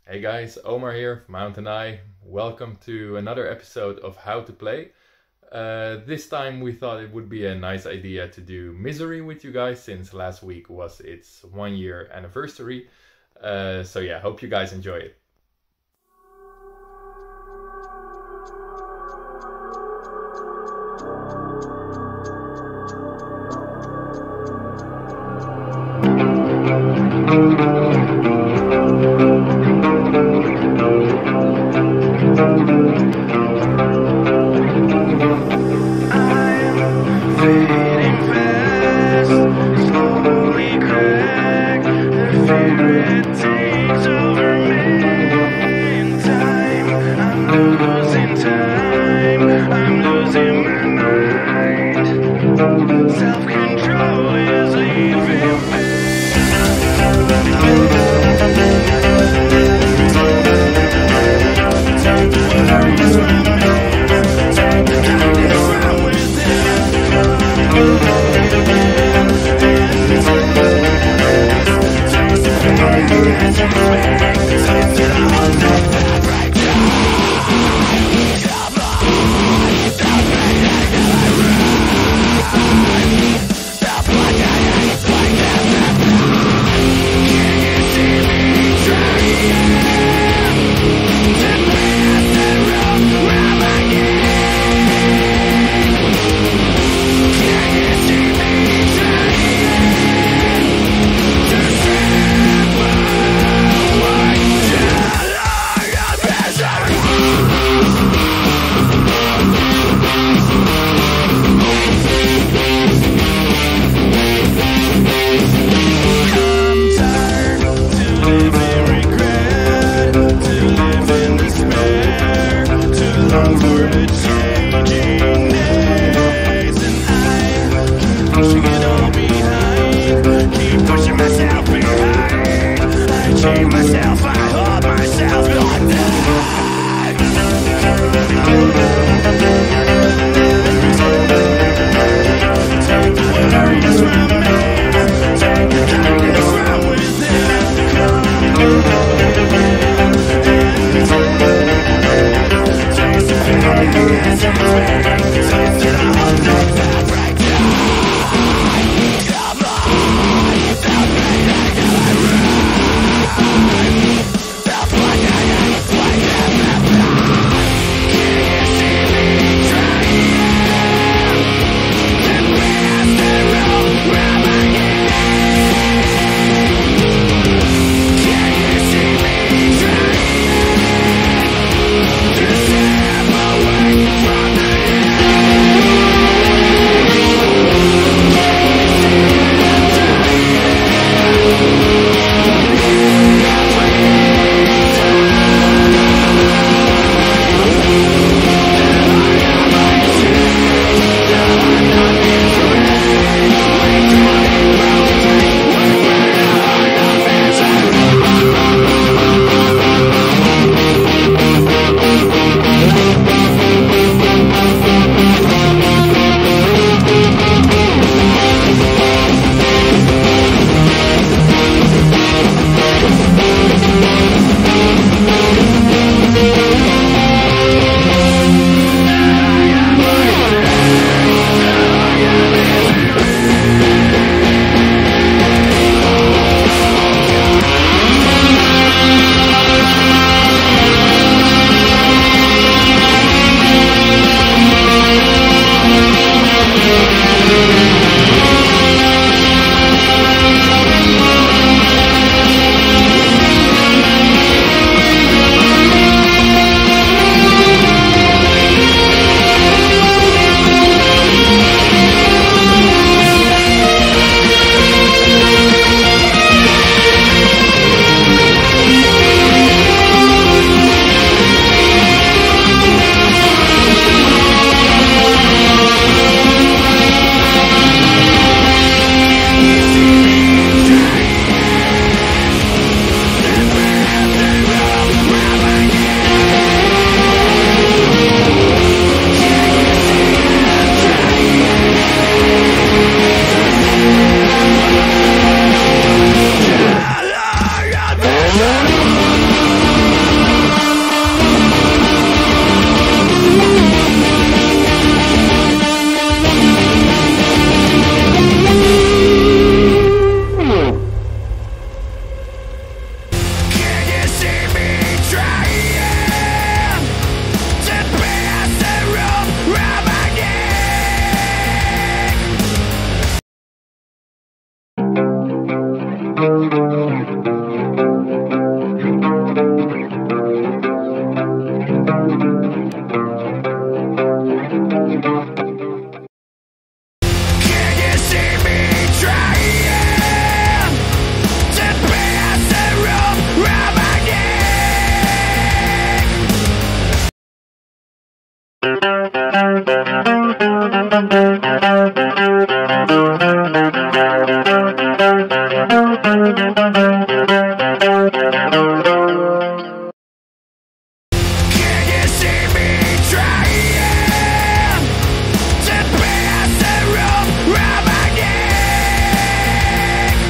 Hey guys, Omar here from Mountain Eye. Welcome to another episode of How to Play. This time we thought it would be a nice idea to do Misery with you guys since last week was its 1 year anniversary. So yeah, hope you guys enjoy it. Self-control is leaving me. Take the worries from me. Take the kindness from within. Taste the pain as you speak. Taste it all, take that break down. Come on, don't make it stop like I ain't like that. Can you see me trying to pass the road where I am? Can you see me trying to set my way down the misery? I'm tired to live in regret, to live in despair, to long for the changing days. And I keep pushing it all behind, keep pushing myself behind. I chain myself, I hold myself on tight. Take the worries from me. Take the kindness from within. Taste the pain as you speak. Taste it all, take that break down. Come on, don't make it stop like I ain't like that. Can you see Can you see me trying to pass the rope around my neck?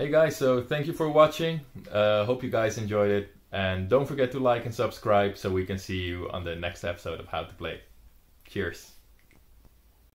Hey guys, so thank you for watching. Hope you guys enjoyed it. And don't forget to like and subscribe so we can see you on the next episode of How to Play. Cheers.